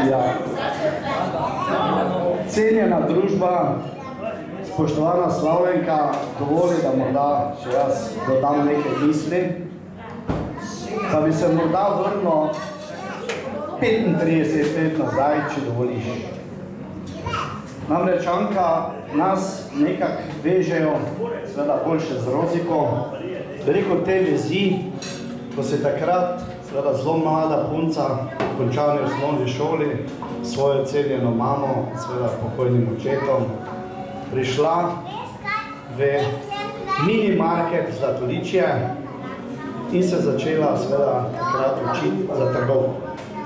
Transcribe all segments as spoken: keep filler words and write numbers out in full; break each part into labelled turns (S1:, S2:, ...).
S1: Ja. Cenjena družba, spoštovana Slavljenka, dovoli, da morda še jaz dodam nekaj misli, pa bi se morda vrnil petintrideset let nazaj, če dovoliš. Namreč, Anka, nas nekako vežejo, seveda boljše z Roziko, veliko te vezi, ko se takrat seveda zelo mlada punca, končala v osnovni šoli, svojo cenjeno mamo, seveda pokojnim očetom, prišla v minimarket Zlatoličje in se začela seveda takrat učiti za trgovko.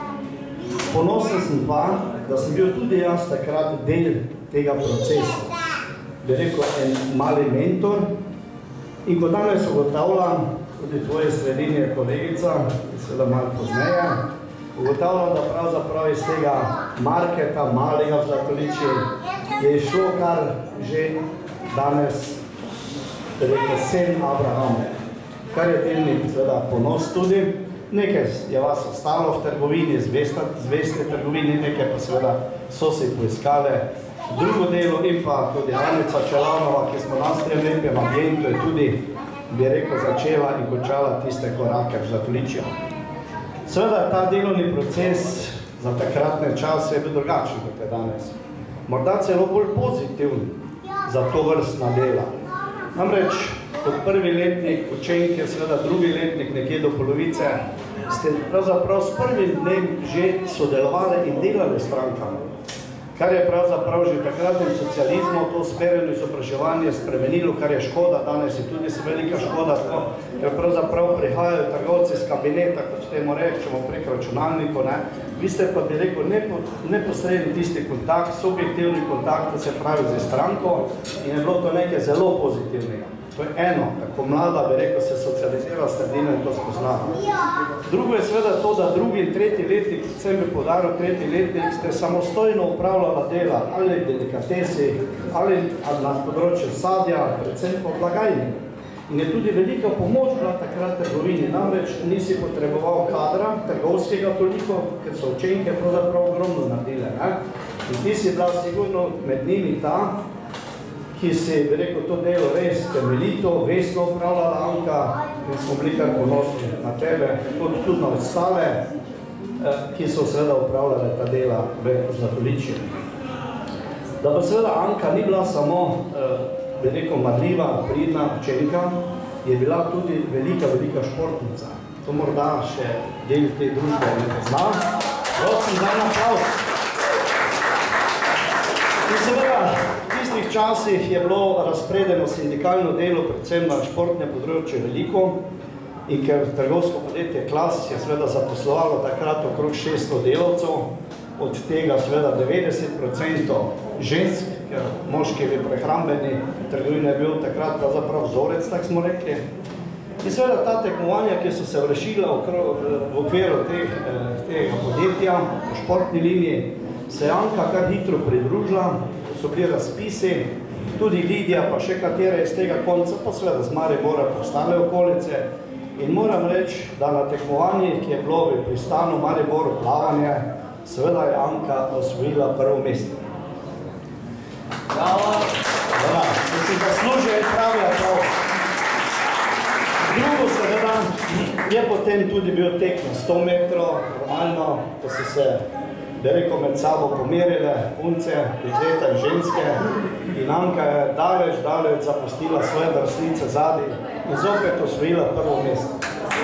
S1: Ponosen sem pa, da sem bil tudi jaz takrat del tega procesa, bi rekel en mali mentor, in ko danes ugotavljam, tudi tvoje sredinje kolegica, seveda malo pozneje, ugotavljam, da pravzaprav iz tega marketa, malega v Zlatoličju, je šlo kar že danes, rekel, sen Abraham, kar je delnik seveda ponos tudi. Nekaj je vas ostalo v trgovini, zveste trgovini, nekaj pa seveda so si poiskale drugo delo in pa tudi Anica Čelavnova, ki smo nas tem lepem agentu, je tudi, bi rekel, začela in končala tiste korake v Zlatoličju. Seveda ta delovni proces za takratne čase je bil drugačen kot je danes. Morda celo bolj pozitiven za to vrstna dela. Namreč, kot prvi letnik učenke, seveda drugi letnik, nekje do polovice, ste pravzaprav s prvim dnem že sodelovali in delali s strankami. Kar je pravzaprav že takratnem socializmu to usmerjeno izobraževanje spremenilo, kar je škoda, danes je tudi velika škoda, ker pravzaprav prihajajo trgovci iz kabineta, kot temu rečemo, prek računalnikov, ne. Vi ste pa bi rekel nepo, neposredni tisti kontakt, subjektivni kontakt, se pravi z stranko, in je bilo to nekaj zelo pozitivnega. To je eno, tako mlada, bi rekel, se socializira sredina in to spozna. Drugo je seveda to, da drugi in tretji letnik, predvsem bi podaril tretji letnik, ste samostojno upravljala dela, ali delikatesi, ali na področju sadja, predvsem po blagajni. In je tudi velika pomoč bila takrat trgovini, namreč nisi potreboval kadra, trgovskega toliko, ker so učenke pravzaprav ogromno naredile, ne? In ti si bila sigurno med njimi ta, ki si, bi rekel, to delo res temeljito, vesno upravljala Anka, in smo bili kar ponosni na tebe, kot tudi na ostale, ki so seveda upravljale ta dela v Zlatoličju. Da pa seveda Anka ni bila samo, bi rekel, marljiva, pridna učenka, je bila tudi velika, velika športnica. To morda še del te družbe ne pozna. Prosim, daj na aplavz. In seveda, v tistih časih je bilo razpredeno sindikalno delo, predvsem na športne področje veliko, in ker trgovsko podjetje Klas je seveda zaposlovalo takrat okrog šeststo delavcev, od tega seveda devetdeset procentov žensk, ker moški v prehrambeni trgovini je bil takrat pravzaprav vzorec, tak smo rekli. In seveda ta tekmovanja, ki so se vršila v okviru tega podjetja, po športni liniji, se je Anka kar hitro pridružila, so bili razpisi, tudi Lidija, pa še katere iz tega konca, pa seveda z Maribora pa ostale okolice. In moram reči, da na tekmovanjih, ki je bilo v pristanu Mariboru plavanje, seveda je Anka osvojila prvo mesto. Bravo! Da si zaslužil in pravi aplauz. Drugo seveda je potem tudi bil tek na sto metrov, normalno, ko so se, da rekel, med sabo pomerile punce, dekleta in ženske, in Anka je daleč, daleč zapustila svoje vrstnice zadaj in zopet osvojila prvo mesto.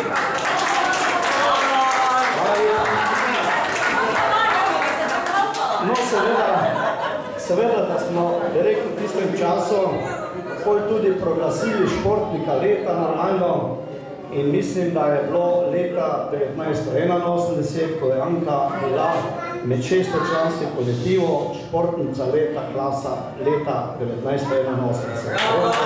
S1: No, seveda, seveda, da smo, da rekel, v tistem času pol tudi proglasili športnika leta normalno, in mislim, da je bilo leta devetnajststo enainosemdeset, ko je Anka bila med šestočlanskim kolektivom športnica leta Klasa leta devetnajststo enainosemdeset.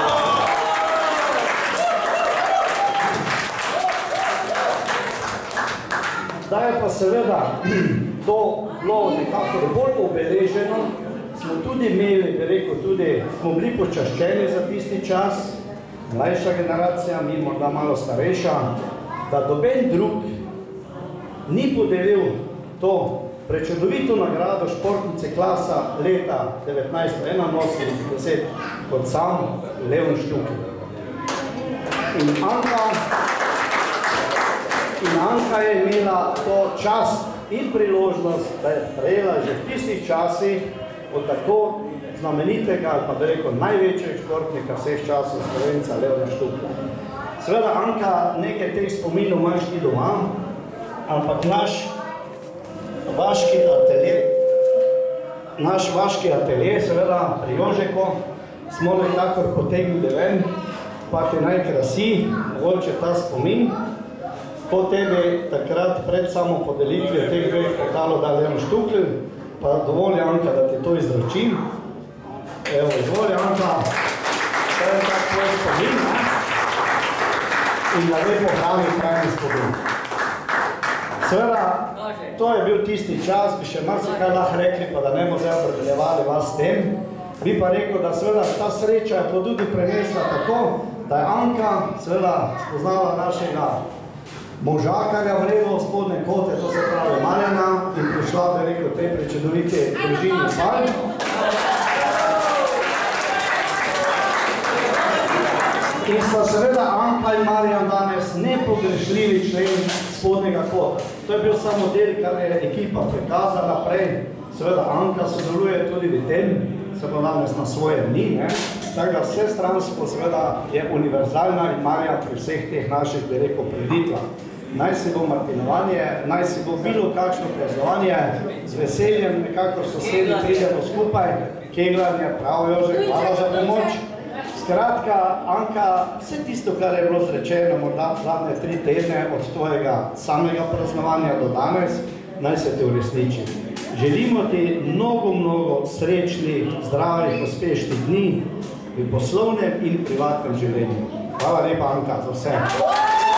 S1: Da je pa seveda to bilo nekako bolj obeleženo, smo tudi imeli, bi rekel, tudi smo bili počaščeni za tisti čas, mlajša generacija, mi morda malo starejša, da doben drug ni podelil to prečudovito nagrado športnice klasa leta devetnajststo enainosemdeset kot sam Leon Štukelj. In Anka, in Anka je imela to čast in priložnost, da je prejela že v tistih časih od tako znamenitega, ali pa bi rekel največjega športnika vseh časov Slovenca Leona Štuklja. Seveda, Anka, nekaj teh spominov imaš ti doma, ampak naš vaški atelje, naš vaški atelje, seveda pri Jožeku, smo nekako potegnili ven, pa ti naj krasi, mogoče ta spomin, po tebi takrat pred samo podelitvijo teh dveh pokalov da Leon Štukelj, pa dovolj, Anka, da ti to izročim. Evo, izvolj, Anka, to je tak tvoj spomin, ne? In da lepo hrani trajni spomin. Seveda, to je bil tisti čas, bi še marsikaj lahko rekli, pa da ne bomo zdaj opredeljevali vas s tem. Bi pa rekel, da seveda ta sreča je to tudi prenesla tako, da je Anka seveda spoznala našega možakarja v redu spodne kote, to se pravi Marjana, in prišla, bi rekel, tej prečudoviti družini par. In sta seveda Anka in Marjan danes nepogrešljivi člen spodnega kota. To je bil samo del, kar je ekipa prikazala prej. Seveda Anka sodeluje tudi v tem, se bo danes na svoje dni, ne? Tako da vse stransko seveda je univerzalna in Marjan pri vseh teh naših, bi rekel, preditvah. Naj si bo martinovanje, naj si bo bilo kakšno praznovanje, z veseljem nekako sosedi pridemo skupaj, kegljanje, prav Jožek, hvala za pomoč. Skratka, Anka, vse tisto, kar je bilo zrečeno, morda zadnje tri tedne od tvojega samega praznovanja do danes, naj se te uresniči. Želimo ti mnogo, mnogo srečnih, zdravih, uspešnih dni v poslovnem in privatnem življenju. Hvala lepa, Anka, za vse.